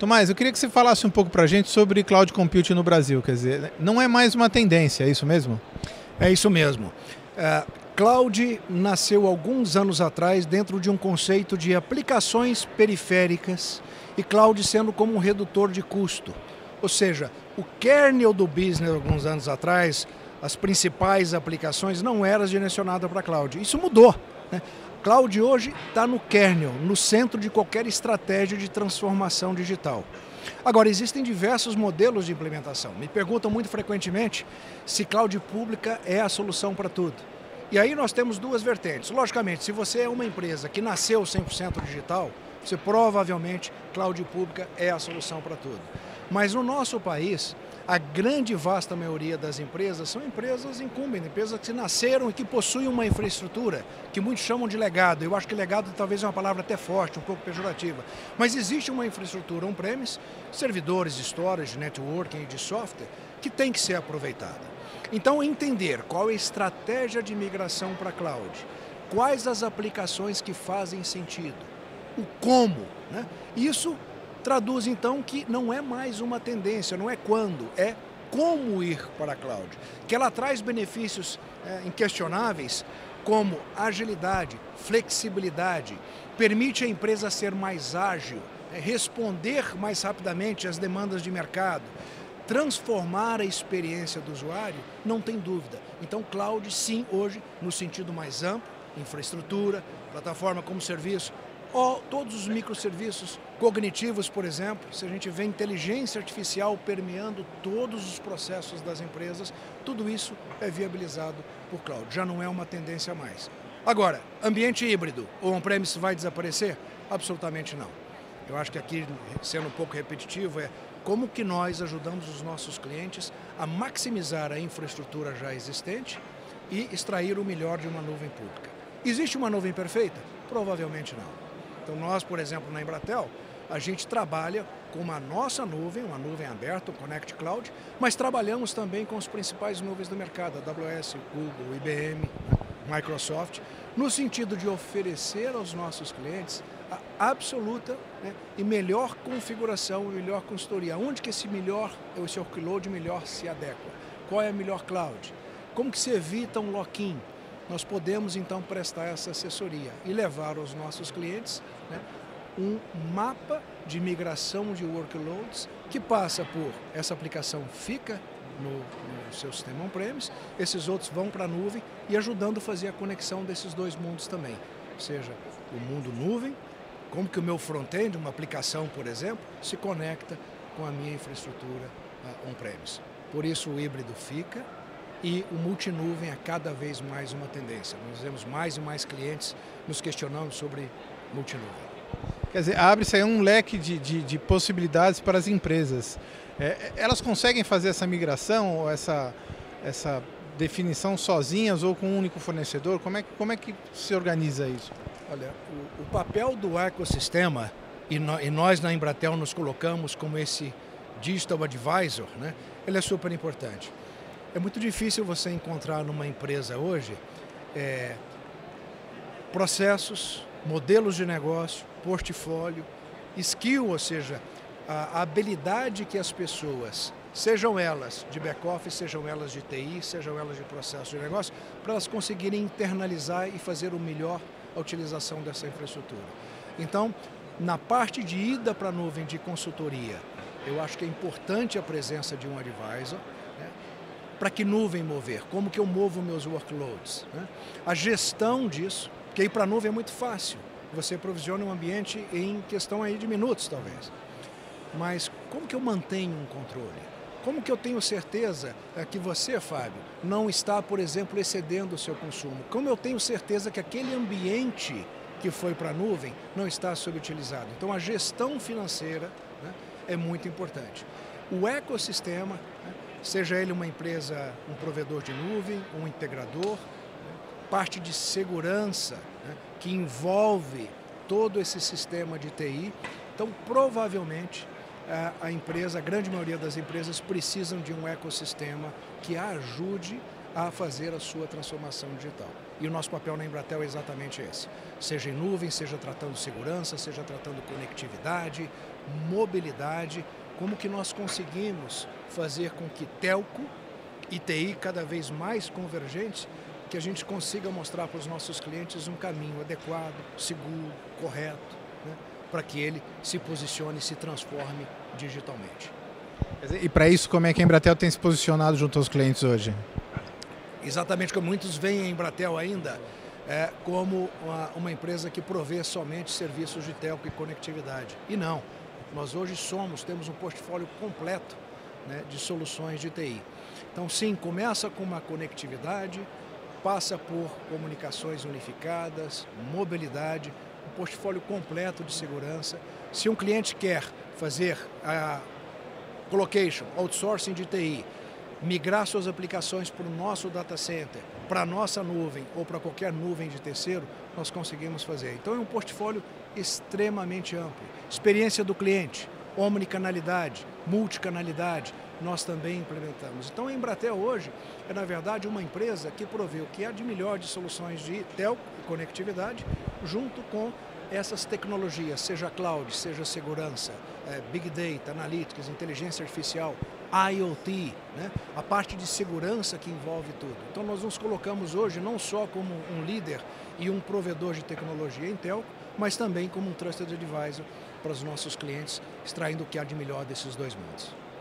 Tomás, eu queria que você falasse um pouco para a gente sobre cloud computing no Brasil. Quer dizer, não é mais uma tendência, é isso mesmo? É isso mesmo. Cloud nasceu alguns anos atrás dentro de um conceito de aplicações periféricas e cloud sendo como um redutor de custo. Ou seja, o kernel do business alguns anos atrás, as principais aplicações não eram direcionadas para cloud. Isso mudou, né? Cloud hoje está no kernel, no centro de qualquer estratégia de transformação digital. Agora, existem diversos modelos de implementação. Me perguntam muito frequentemente se cloud pública é a solução para tudo. E aí nós temos duas vertentes. Logicamente, se você é uma empresa que nasceu 100% digital, você provavelmente, cloud pública é a solução para tudo. Mas no nosso país, a grande vasta maioria das empresas são empresas incumbentes, empresas que nasceram e que possuem uma infraestrutura, que muitos chamam de legado. Eu acho que legado talvez é uma palavra até forte, um pouco pejorativa. Mas existe uma infraestrutura on-premise, servidores de storage, de networking e de software, que tem que ser aproveitada. Então, entender qual é a estratégia de migração para cloud, quais as aplicações que fazem sentido, o como, né? Isso traduz então que não é mais uma tendência, não é quando, é como ir para a cloud. Que ela traz benefícios inquestionáveis, como agilidade, flexibilidade, permite a empresa ser mais ágil, responder mais rapidamente às demandas de mercado, transformar a experiência do usuário, não tem dúvida. Então, cloud, sim, hoje, no sentido mais amplo, infraestrutura, plataforma como serviço, ou todos os microserviços cognitivos, por exemplo, se a gente vê inteligência artificial permeando todos os processos das empresas, tudo isso é viabilizado por cloud, já não é uma tendência mais. Agora, ambiente híbrido ou on-premise vai desaparecer? Absolutamente não. Eu acho que aqui, sendo um pouco repetitivo, como que nós ajudamos os nossos clientes a maximizar a infraestrutura já existente e extrair o melhor de uma nuvem pública. Existe uma nuvem perfeita? Provavelmente não. Então nós, por exemplo, na Embratel, a gente trabalha com uma nossa nuvem, uma nuvem aberta, o Connect Cloud, mas trabalhamos também com as principais nuvens do mercado, a AWS, Google, IBM, Microsoft, no sentido de oferecer aos nossos clientes a absoluta, né, e melhor configuração, melhor consultoria. Onde que esse workload melhor se adequa? Qual é a melhor cloud? Como que se evita um lock-in? Nós podemos então prestar essa assessoria e levar aos nossos clientes, né, um mapa de migração de workloads que passa por essa aplicação fica no seu sistema on-premise, esses outros vão para a nuvem e ajudando a fazer a conexão desses dois mundos também. Ou seja, o mundo nuvem, como que o meu front-end, uma aplicação, por exemplo, se conecta com a minha infraestrutura on-premise. Por isso o híbrido fica. E o multinuvem é cada vez mais uma tendência. Nós vemos mais e mais clientes nos questionando sobre multinuvem. Quer dizer, abre-se aí um leque de possibilidades para as empresas. Elas conseguem fazer essa migração, ou essa definição sozinhas ou com um único fornecedor? Como é que se organiza isso? Olha, o papel do ecossistema, e nós na Embratel nos colocamos como esse Digital Advisor, né? Ele é super importante. É muito difícil você encontrar numa empresa hoje processos, modelos de negócio, portfólio, skill, ou seja, a habilidade que as pessoas, sejam elas de back-office, sejam elas de TI, sejam elas de processo de negócio, para elas conseguirem internalizar e fazer o melhor a utilização dessa infraestrutura. Então, na parte de ida para a nuvem de consultoria, eu acho que é importante a presença de um advisor. Para que nuvem mover? Como que eu movo meus workloads? Né? A gestão disso, porque ir para a nuvem é muito fácil. Você provisiona um ambiente em questão aí de minutos, talvez. Mas como que eu mantenho um controle? Como que eu tenho certeza que você, Fábio, não está, por exemplo, excedendo o seu consumo? Como eu tenho certeza que aquele ambiente que foi para a nuvem não está subutilizado? Então, a gestão financeira, né, é muito importante. O ecossistema, né, seja ele uma empresa, um provedor de nuvem, um integrador, né, parte de segurança, né, que envolve todo esse sistema de TI. Então, provavelmente, a grande maioria das empresas precisam de um ecossistema que a ajude a fazer a sua transformação digital. E o nosso papel na Embratel é exatamente esse. Seja em nuvem, seja tratando segurança, seja tratando conectividade, mobilidade, como que nós conseguimos fazer com que telco e TI cada vez mais convergentes, que a gente consiga mostrar para os nossos clientes um caminho adequado, seguro, correto, né, para que ele se posicione e se transforme digitalmente. E para isso, como é que a Embratel tem se posicionado junto aos clientes hoje? Exatamente como muitos veem a Embratel ainda como uma empresa que provê somente serviços de telco e conectividade. E não, nós hoje temos um portfólio completo, né, de soluções de TI. Então sim, começa com uma conectividade, passa por comunicações unificadas, mobilidade, um portfólio completo de segurança. Se um cliente quer fazer a colocation, outsourcing de TI, migrar suas aplicações para o nosso data center, para a nossa nuvem ou para qualquer nuvem de terceiro, nós conseguimos fazer. Então é um portfólio extremamente amplo. Experiência do cliente, omnicanalidade, multicanalidade, nós também implementamos. Então a Embratel hoje é, na verdade, uma empresa que provê o que há de melhor de soluções de telco e conectividade, junto com essas tecnologias, seja cloud, seja segurança, big data, analytics, inteligência artificial, IoT, né? A parte de segurança que envolve tudo. Então nós nos colocamos hoje não só como um líder e um provedor de tecnologia em telco, mas também como um trusted advisor para os nossos clientes, extraindo o que há de melhor desses dois mundos.